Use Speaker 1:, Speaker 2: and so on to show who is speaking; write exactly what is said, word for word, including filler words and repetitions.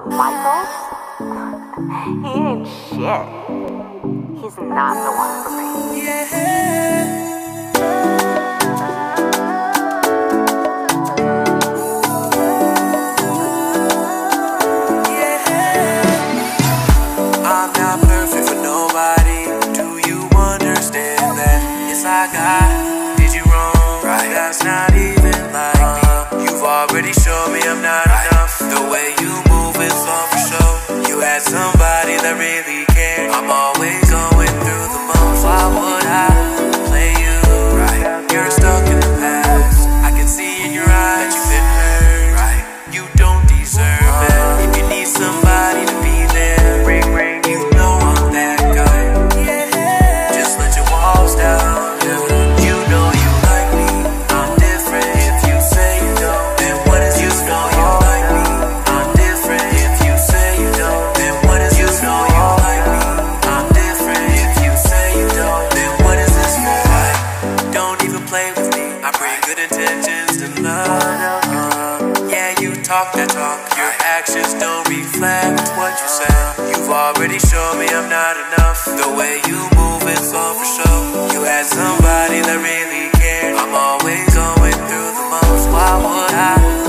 Speaker 1: Michael? He ain't shit. He's not the one for me.
Speaker 2: Yeah. I'm not perfect for nobody. Do you understand that? Yes, I got, did you wrong? Right, that's not even like me. You've already shown me I'm not enough. The way you move is all for show. You had somebody that really cared. I'm always going through the most. Why would I play you? Right, you're stuck in the past. I can see in your eyes that you've been hurt. Right, you don't deserve it. If you need somebody to be there, ring ring, you know I'm that guy. Just let your walls down. You know you like me, I'm different. If you say you don't, then what is you know you like me? I'm different. If you say you don't, then what is you know you like me? I'm different. If you say you don't, then what is this for? Don't even play with me. I bring good intentions to love. Yeah, you talk that talk. Your actions don't reflect what you say. You've already shown me I'm not enough. The way you move is all for show. You had somebody that really cared. I'm always going through the most. Why would I